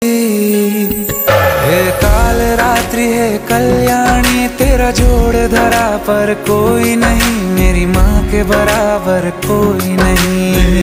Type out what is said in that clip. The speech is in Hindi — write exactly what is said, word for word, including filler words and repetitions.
हे काल रात्रि है कल्याणी, तेरा जोड़ धरा पर कोई नहीं, मेरी माँ के बराबर कोई नहीं।